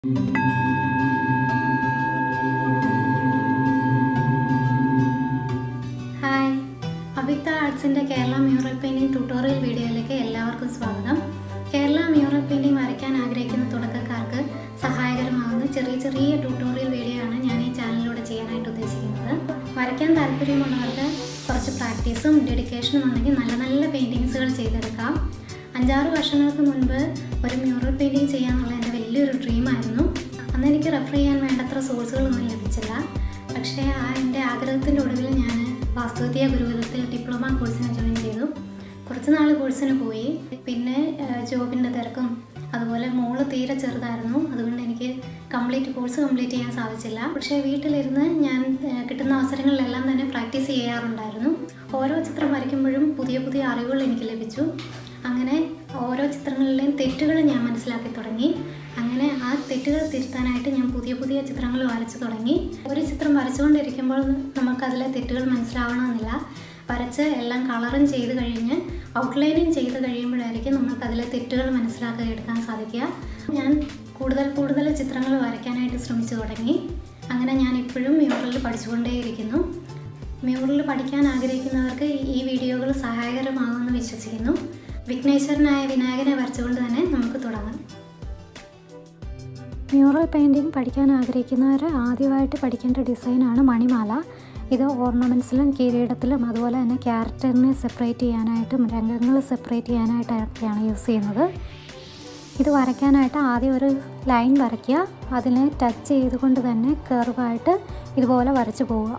Hi, Abhikta ആർട്സിൻ്റെ Kerala mural painting tutorial വീഡിയോയിലേക്ക് എല്ലാവർക്കും സ്വാഗതം. കേരള മ്യൂറൽ പെയിൻറ്റിംഗ് വരയ്ക്കാൻ ആഗ്രഹിക്കുന്ന തുടക്കക്കാർക്ക് സഹായകരമാകുന്ന ചെറിയ ട്യൂട്ടോറിയൽ വീഡിയോ ആണ് ഞാൻ ഈ ചാനലിലൂടെ ചെയ്യാനായിട്ട് ഉദ്ദേശിക്കുന്നത്. വരയ്ക്കാൻ താല്പര്യമുള്ളവർക്ക് കുറച്ച് പ്രാക്ടീസും ഡെഡിക്കേഷനും ഉണ്ടെങ്കിൽ നല്ല പെയിൻറ്റിങ്സുകൾ ചെയ്തെടുക്കാം. 5-6 വർഷങ്ങൾക്ക് മുൻപ് ഒരു മ്യൂറൽ പെയിൻറ്റിംഗ് ചെയ്യാനുള്ള എൻ്റെ വലിയൊരു ഡ്രീമായിരുന്നു. അന്ന് എനിക്ക് റെഫർ ചെയ്യാൻ വേണ്ടത്ര സോഴ്സുകളൊന്നും ലഭിച്ചില്ല. പക്ഷേ എൻ്റെ ആഗ്രഹത്തിൻ്റെ ഒടുവിൽ ഞാൻ വാസ്തുവിദ്യാ ഗുരുകുലത്തിൽ ഡിപ്ലോമ കോഴ്സിന് ജോയിൻ ചെയ്തു. കുറച്ച് നാൾ കോഴ്സിന് പോയി. പിന്നെ ജോബിൻ്റെ തിരക്കും അതുപോലെ മോള് തീരെ ചെറുതായിരുന്നു. അതുകൊണ്ട് എനിക്ക് കോഴ്സ് കംപ്ലീറ്റ് ചെയ്യാൻ സാധിച്ചില്ല. പക്ഷേ വീട്ടിലിരുന്ന് ഞാൻ കിട്ടുന്ന അവസരങ്ങളിലെല്ലാം തന്നെ പ്രാക്ടീസ് ചെയ്യാറുണ്ടായിരുന്നു. ഓരോ ചിത്രം വരയ്ക്കുമ്പോഴും പുതിയ അറിവുകൾ എനിക്ക് ലഭിച്ചു. അങ്ങനെ ഓരോ ചിത്രങ്ങളിലെയും തെറ്റുകൾ ഞാൻ മനസ്സിലാക്കി തുടങ്ങി. അങ്ങനെ ആ തെറ്റുകൾ തിരുത്താനായിട്ട് ഞാൻ പുതിയ ചിത്രങ്ങൾ വരച്ചു തുടങ്ങി. ഒരു ചിത്രം വരച്ചുകൊണ്ടിരിക്കുമ്പോൾ നമുക്കതിലെ തെറ്റുകൾ മനസ്സിലാവണമെന്നില്ല. വരച്ച് എല്ലാം കളറും ചെയ്ത് കഴിഞ്ഞ് ഔട്ട്ലൈനിങ് ചെയ്ത് കഴിയുമ്പോഴായിരിക്കും നമുക്കതിലെ തെറ്റുകൾ മനസ്സിലാക്കി എടുക്കാൻ സാധിക്കുക. ഞാൻ കൂടുതൽ ചിത്രങ്ങൾ വരയ്ക്കാനായിട്ട് ശ്രമിച്ചു തുടങ്ങി. അങ്ങനെ ഞാൻ ഇപ്പോഴും മ്യൂറൽ പഠിച്ചുകൊണ്ടേയിരിക്കുന്നു. മ്യൂറൽ പഠിക്കാൻ ആഗ്രഹിക്കുന്നവർക്ക് ഈ വീഡിയോകൾ സഹായകരമാകുമെന്ന് വിശ്വസിക്കുന്നു. വിഘ്നേശ്വരനായ വിനായകനെ വരച്ചുകൊണ്ട് തന്നെ നമുക്ക് തുടങ്ങാം. മ്യൂറൽ പെയിൻറ്റിംഗ് പഠിക്കാൻ ആഗ്രഹിക്കുന്നവർ ആദ്യമായിട്ട് പഠിക്കേണ്ട ഡിസൈനാണ് മണിമാല. ഇത് ഓർണമെൻറ്റ്സിലും കിരീടത്തിലും അതുപോലെ തന്നെ ക്യാരക്ടറിനെ സെപ്പറേറ്റ് ചെയ്യാനായിട്ടും രംഗങ്ങൾ സെപ്പറേറ്റ് ചെയ്യാനായിട്ടൊക്കെയാണ് യൂസ് ചെയ്യുന്നത്. ഇത് വരയ്ക്കാനായിട്ട് ആദ്യം ഒരു ലൈൻ വരയ്ക്കുക. അതിനെ ടച്ച് ചെയ്തുകൊണ്ട് തന്നെ കർവായിട്ട് ഇതുപോലെ വരച്ചു പോവുക.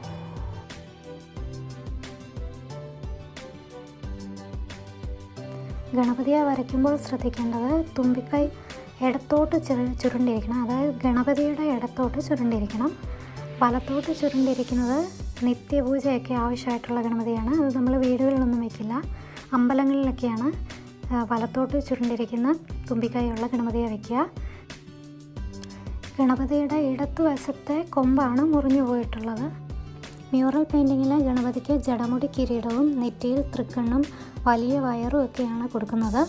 ഗണപതിയെ വരയ്ക്കുമ്പോൾ ശ്രദ്ധിക്കേണ്ടത് തുമ്പിക്കൈ ഇടത്തോട്ട് ചുരുണ്ടിരിക്കണം. അതായത് ഗണപതിയുടെ ഇടത്തോട്ട് ചുരുണ്ടിരിക്കണം. വലത്തോട്ട് ചുരുണ്ടിരിക്കുന്നത് നിത്യപൂജയൊക്കെ ആവശ്യമായിട്ടുള്ള ഗണപതിയാണ്. അത് നമ്മൾ വീടുകളിലൊന്നും വയ്ക്കില്ല. അമ്പലങ്ങളിലൊക്കെയാണ് വലത്തോട്ട് ചുരുണ്ടിരിക്കുന്ന തുമ്പിക്കൈയുള്ള ഗണപതിയെ വയ്ക്കുക. ഗണപതിയുടെ ഇടത്തുവശത്തെ കൊമ്പാണ് മുറിഞ്ഞു പോയിട്ടുള്ളത്. മ്യൂറൽ പെയിൻറ്റിങ്ങിലെ ഗണപതിക്ക് ജടമുടി കിരീടവും നെറ്റിയിൽ തൃക്കണ്ണും വലിയ വയറും ഒക്കെയാണ് കൊടുക്കുന്നത്.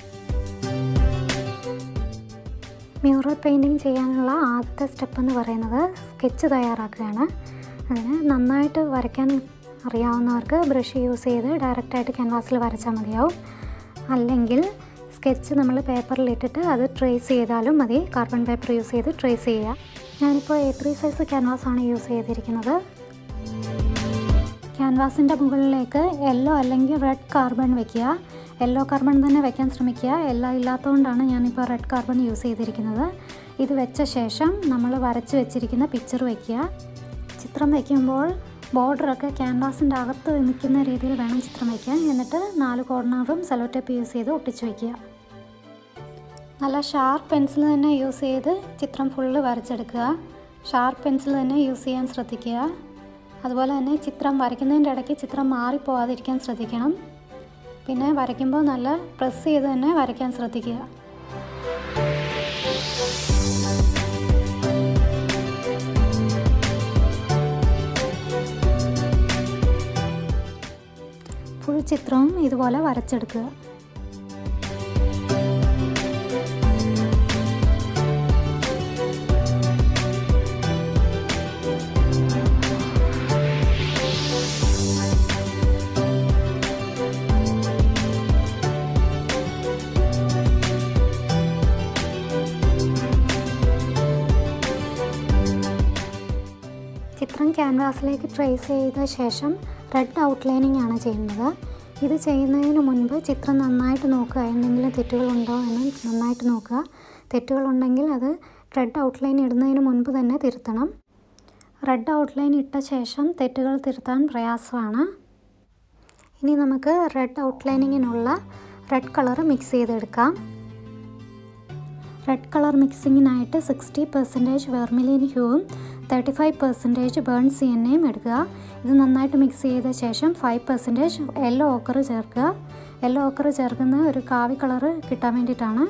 മ്യൂറൽ പെയിൻറ്റിങ് ചെയ്യാനുള്ള ആദ്യത്തെ സ്റ്റെപ്പ് എന്ന് പറയുന്നത് സ്കെച്ച് തയ്യാറാക്കുകയാണ്. അതിന് നന്നായിട്ട് വരയ്ക്കാൻ അറിയാവുന്നവർക്ക് ബ്രഷ് യൂസ് ചെയ്ത് ഡയറക്റ്റായിട്ട് ക്യാൻവാസിൽ വരച്ചാൽ മതിയാവും. അല്ലെങ്കിൽ സ്കെച്ച് നമ്മൾ പേപ്പറിലിട്ടിട്ട് അത് ട്രേസ് ചെയ്താലും മതി. കാർബൺ പേപ്പർ യൂസ് ചെയ്ത് ട്രേസ് ചെയ്യുക. ഞാനിപ്പോൾ A3 സൈസ് ക്യാൻവാസാണ് യൂസ് ചെയ്തിരിക്കുന്നത്. ക്യാൻവാസിൻ്റെ മുകളിലേക്ക് യെല്ലോ അല്ലെങ്കിൽ റെഡ് കാർബൺ വയ്ക്കുക. യെല്ലോ കാർബൺ തന്നെ വയ്ക്കാൻ ശ്രമിക്കുക. യെല്ലോ ഇല്ലാത്തതുകൊണ്ടാണ് ഞാനിപ്പോൾ റെഡ് കാർബൺ യൂസ് ചെയ്തിരിക്കുന്നത്. ഇത് വെച്ച ശേഷം നമ്മൾ വരച്ച് വെച്ചിരിക്കുന്ന പിക്ചർ വയ്ക്കുക. ചിത്രം വയ്ക്കുമ്പോൾ ബോർഡറൊക്കെ ക്യാൻവാസിൻ്റെ അകത്ത് നിൽക്കുന്ന രീതിയിൽ വേണം ചിത്രം വയ്ക്കാൻ. എന്നിട്ട് 4 കോർണറും സെല്ലോ ടേപ്പ് യൂസ് ചെയ്ത് ഒട്ടിച്ച് വയ്ക്കുക. നല്ല ഷാർപ്പ് പെൻസിൽ തന്നെ യൂസ് ചെയ്ത് ചിത്രം ഫുള്ള് വരച്ചെടുക്കുക. ഷാർപ്പ് പെൻസിൽ തന്നെ യൂസ് ചെയ്യാൻ ശ്രദ്ധിക്കുക. അതുപോലെ തന്നെ ചിത്രം വരയ്ക്കുന്നതിൻ്റെ ഇടയ്ക്ക് ചിത്രം മാറിപ്പോവാതിരിക്കാൻ ശ്രദ്ധിക്കണം. പിന്നെ വരയ്ക്കുമ്പോൾ നല്ല പ്രസ് ചെയ്ത് തന്നെ വരയ്ക്കാൻ ശ്രദ്ധിക്കുക. ഫുൾ ചിത്രവും ഇതുപോലെ വരച്ചെടുക്കുക. ചിത്രം ക്യാൻവാസിലേക്ക് ട്രേസ് ചെയ്ത ശേഷം റെഡ് ഔട്ട്ലൈനിങ് ആണ് ചെയ്യുന്നത്. ഇത് ചെയ്യുന്നതിന് മുൻപ് ചിത്രം നന്നായിട്ട് നോക്കുക. എന്തെങ്കിലും തെറ്റുകളുണ്ടോ എന്ന് നന്നായിട്ട് നോക്കുക. തെറ്റുകളുണ്ടെങ്കിൽ അത് റെഡ് ഔട്ട്ലൈൻ ഇടുന്നതിന് മുൻപ് തന്നെ തിരുത്തണം. റെഡ് ഔട്ട്ലൈൻ ഇട്ട ശേഷം തെറ്റുകൾ തിരുത്താൻ പ്രയാസമാണ്. ഇനി നമുക്ക് റെഡ് ഔട്ട്ലൈനിങ്ങിനുള്ള റെഡ് കളർ മിക്സ് ചെയ്തെടുക്കാം. റെഡ് കളർ മിക്സിങ്ങിനായിട്ട് 60% വെർമിലിൻ ഹ്യൂവും 35% ബേൺ സിയന്നയും എടുക്കുക. ഇത് നന്നായിട്ട് മിക്സ് ചെയ്ത ശേഷം 5% യെല്ലോ ഓക്കർ ചേർക്കുക. യെല്ലോ ഓക്കർ ചേർക്കുന്ന ഒരു കാവി കളറ് കിട്ടാൻ വേണ്ടിയിട്ടാണ്.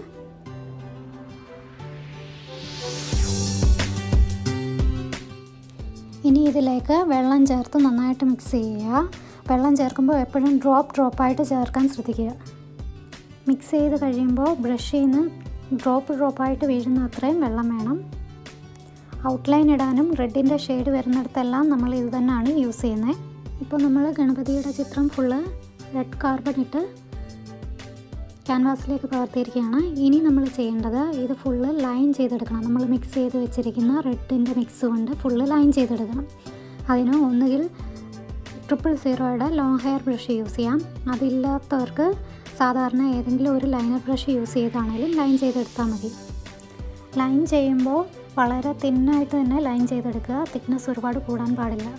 ഇനി ഇതിലേക്ക് വെള്ളം ചേർത്ത് നന്നായിട്ട് മിക്സ് ചെയ്യുക. വെള്ളം ചേർക്കുമ്പോൾ എപ്പോഴും ഡ്രോപ്പായിട്ട് ചേർക്കാൻ ശ്രദ്ധിക്കുക. മിക്സ് ചെയ്ത് കഴിയുമ്പോൾ ബ്രഷിൽ നിന്ന് ഡ്രോപ്പായിട്ട് വീഴുന്ന അത്രയും വെള്ളം വേണം. ഔട്ട്ലൈൻ ഇടാനും റെഡിൻ്റെ ഷെയ്ഡ് വരുന്നിടത്തെല്ലാം നമ്മൾ ഇത് തന്നെയാണ് യൂസ് ചെയ്യുന്നത്. ഇപ്പോൾ നമ്മൾ ഗണപതിയുടെ ചിത്രം ഫുള്ള് റെഡ് കാർബൺ ഇട്ട് ക്യാൻവാസിലേക്ക് പകർത്തിയിരിക്കുകയാണ്. ഇനി നമ്മൾ ചെയ്യേണ്ടത് ഇത് ഫുള്ള് ലൈൻ ചെയ്തെടുക്കണം. നമ്മൾ മിക്സ് ചെയ്ത് വെച്ചിരിക്കുന്ന റെഡിൻ്റെ മിക്സ് കൊണ്ട് ഫുള്ള് ലൈൻ ചെയ്തെടുക്കണം. അതിന് ഒന്നുകിൽ 000 ലോങ് ഹെയർ ബ്രഷ് യൂസ് ചെയ്യാം. അതില്ലാത്തവർക്ക് സാധാരണ ഏതെങ്കിലും ഒരു ലൈനർ ബ്രഷ് യൂസ് ചെയ്താണെങ്കിലും ലൈൻ ചെയ്തെടുത്താൽ മതി. ലൈൻ ചെയ്യുമ്പോൾ വളരെ തിന്നായിട്ട് തന്നെ ലൈൻ ചെയ്തെടുക്കുക. തിക്നെസ് ഒരുപാട് കൂടാൻ പാടില്ല.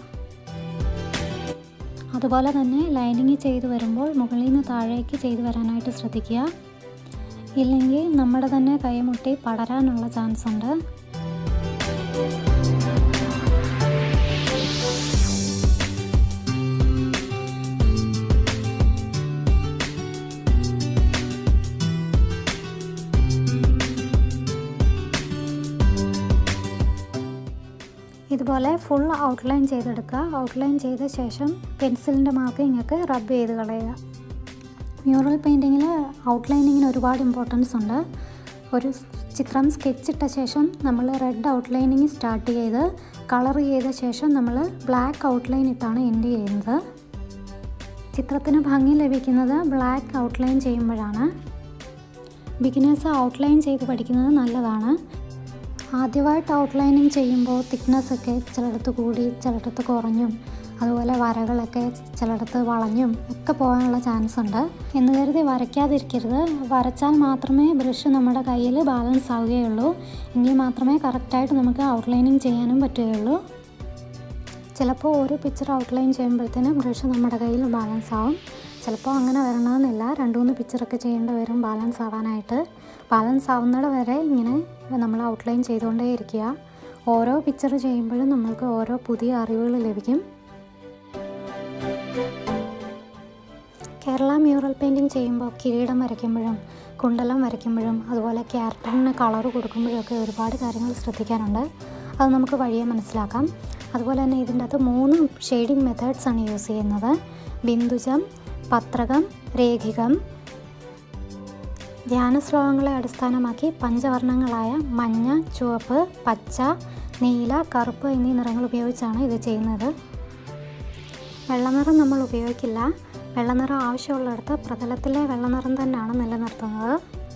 അതുപോലെ തന്നെ ലൈനിങ് ചെയ്ത് വരുമ്പോൾ മുകളിൽ നിന്ന് താഴേക്ക് ചെയ്ത് വരാനായിട്ട് ശ്രദ്ധിക്കുക. ഇല്ലെങ്കിൽ നമ്മുടെ തന്നെ കൈമുട്ടി പടരാനുള്ള ചാൻസ് ഉണ്ട്. ഇതുപോലെ ഫുൾ ഔട്ട്ലൈൻ ചെയ്തെടുക്കുക. ഔട്ട്ലൈൻ ചെയ്ത ശേഷം പെൻസിലിൻ്റെ മാർക്കിങ്ങൊക്കെ റബ്ബ് ചെയ്ത് കളയുക. മ്യൂറൽ പെയിൻറ്റിങ്ങിൽ ഔട്ട്ലൈനിങ്ങിന് ഒരുപാട് ഇമ്പോർട്ടൻസ് ഉണ്ട്. ഒരു ചിത്രം സ്കെച്ചിട്ട ശേഷം നമ്മൾ റെഡ് ഔട്ട്ലൈനിങ് സ്റ്റാർട്ട് ചെയ്ത് കളർ ചെയ്ത ശേഷം നമ്മൾ ബ്ലാക്ക് ഔട്ട്ലൈൻ ഇട്ടാണ് എൻഡ് ചെയ്യുന്നത്. ചിത്രത്തിന് ഭംഗി ലഭിക്കുന്നത് ബ്ലാക്ക് ഔട്ട്ലൈൻ ചെയ്യുമ്പോഴാണ്. ബിഗിനേഴ്സ് ഔട്ട്ലൈൻ ചെയ്ത് പഠിക്കുന്നത് നല്ലതാണ്. ആദ്യമായിട്ട് ഔട്ട്ലൈനിങ് ചെയ്യുമ്പോൾ തിക്നെസ്സൊക്കെ ചിലയിടത്ത് കൂടി ചിലയിടത്ത് കുറഞ്ഞും അതുപോലെ വരകളൊക്കെ ചിലയിടത്ത് വളഞ്ഞും ഒക്കെ പോകാനുള്ള ചാൻസ് ഉണ്ട്. എന്ന് കരുതി വരയ്ക്കാതിരിക്കരുത്. വരച്ചാൽ മാത്രമേ ബ്രഷ് നമ്മുടെ കയ്യിൽ ബാലൻസ് ആവുകയുള്ളൂ. എങ്കിൽ മാത്രമേ കറക്റ്റായിട്ട് നമുക്ക് ഔട്ട്ലൈനിങ് ചെയ്യാനും പറ്റുകയുള്ളൂ. ചിലപ്പോൾ ഒരു പിക്ചർ ഔട്ട്ലൈൻ ചെയ്യുമ്പോഴത്തേനും ബ്രഷ് നമ്മുടെ കയ്യിൽ ബാലൻസ് ആവും. ചിലപ്പോൾ അങ്ങനെ വരണമെന്നില്ല. 2-3 പിക്ചറൊക്കെ ചെയ്യേണ്ടി വരും ബാലൻസ് ആവാനായിട്ട്. ബാലൻസ് ആവുന്നിട വരെ ഇങ്ങനെ നമ്മൾ ഔട്ട്ലൈൻ ചെയ്തുകൊണ്ടേ ഇരിക്കുക. ഓരോ പിക്ചർ ചെയ്യുമ്പോഴും നമ്മൾക്ക് ഓരോ പുതിയ അറിവുകൾ ലഭിക്കും. കേരള മ്യൂറൽ പെയിൻറ്റിങ് ചെയ്യുമ്പോൾ കിരീടം വരയ്ക്കുമ്പോഴും കുണ്ടലം വരയ്ക്കുമ്പോഴും അതുപോലെ ക്യാരക്ടറിന് കളർ കൊടുക്കുമ്പോഴൊക്കെ ഒരുപാട് കാര്യങ്ങൾ ശ്രദ്ധിക്കാനുണ്ട്. അത് നമുക്ക് വഴിയെ മനസ്സിലാക്കാം. അതുപോലെ തന്നെ ഇതിൻ്റെ അകത്ത് 3 ഷെയ്ഡിങ് മെത്തേഡ്സാണ് യൂസ് ചെയ്യുന്നത്. ബിന്ദുജം, പത്രകം, രേഖികം. ധ്യാന ശ്ലോകങ്ങളെ അടിസ്ഥാനമാക്കി പഞ്ചവർണ്ണങ്ങളായ മഞ്ഞ, ചുവപ്പ്, പച്ച, നീല, കറുപ്പ് എന്നീ നിറങ്ങൾ ഉപയോഗിച്ചാണ് ഇത് ചെയ്യുന്നത്. വെള്ളനിറം നമ്മൾ ഉപയോഗിക്കില്ല. വെള്ളനിറം ആവശ്യമുള്ളിടത്ത് പ്രതലത്തിലെ വെള്ളനിറം തന്നെയാണ് നിലനിർത്തുന്നത്.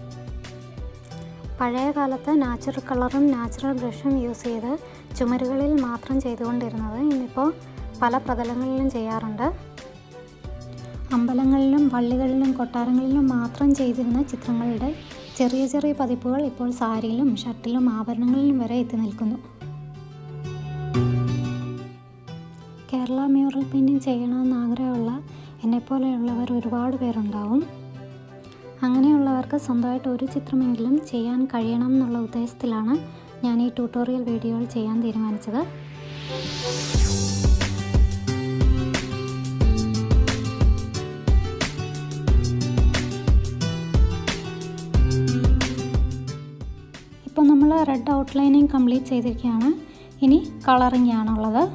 പഴയ കാലത്ത് നാച്ചുറൽ കളറും നാച്ചുറൽ ബ്രഷും യൂസ് ചെയ്ത് ചുമരുകളിൽ മാത്രം ചെയ്തുകൊണ്ടിരുന്നത് ഇന്നിപ്പോൾ പല പ്രതലങ്ങളിലും ചെയ്യാറുണ്ട്. അമ്പലങ്ങളിലും പള്ളികളിലും കൊട്ടാരങ്ങളിലും മാത്രം ചെയ്തിരുന്ന ചിത്രങ്ങളുടെ ചെറിയ ചെറിയ പതിപ്പുകൾ ഇപ്പോൾ സാരിയിലും ഷർട്ടിലും ആഭരണങ്ങളിലും വരെ എത്തി നിൽക്കുന്നു. കേരള മ്യൂറൽ പെയിൻറ്റിങ് ചെയ്യണമെന്ന് ആഗ്രഹമുള്ള എന്നെപ്പോലെയുള്ളവർ ഒരുപാട് പേരുണ്ടാവും. അങ്ങനെയുള്ളവർക്ക് സ്വന്തമായിട്ട് ഒരു ചിത്രമെങ്കിലും ചെയ്യാൻ കഴിയണം എന്നുള്ള ഉദ്ദേശത്തിലാണ് ഞാൻ ഈ ട്യൂട്ടോറിയൽ വീഡിയോകൾ ചെയ്യാൻ തീരുമാനിച്ചത്. ഇപ്പോൾ നമ്മൾ റെഡ് ഔട്ട്ലൈനിങ് കംപ്ലീറ്റ് ചെയ്തിരിക്കുകയാണ്. ഇനി കളറിങ് ആണുള്ളത്.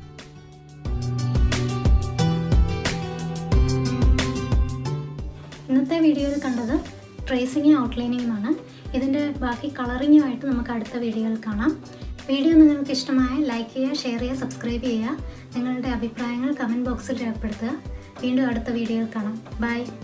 ഇന്നത്തെ വീഡിയോയിൽ കണ്ടത് ട്രേസിങ്ങും ഔട്ട്ലൈനിങ്ങുമാണ്. ഇതിൻ്റെ ബാക്കി കളറിങ്ങുമായിട്ട് നമുക്ക് അടുത്ത വീഡിയോയിൽ കാണാം. വീഡിയോ നിങ്ങൾക്ക് ഇഷ്ടമായ ലൈക്ക് ചെയ്യുക, ഷെയർ ചെയ്യുക, സബ്സ്ക്രൈബ് ചെയ്യുക. നിങ്ങളുടെ അഭിപ്രായങ്ങൾ കമൻറ്റ് ബോക്സിൽ രേഖപ്പെടുത്തുക. വീണ്ടും അടുത്ത വീഡിയോയിൽ കാണാം. ബൈ.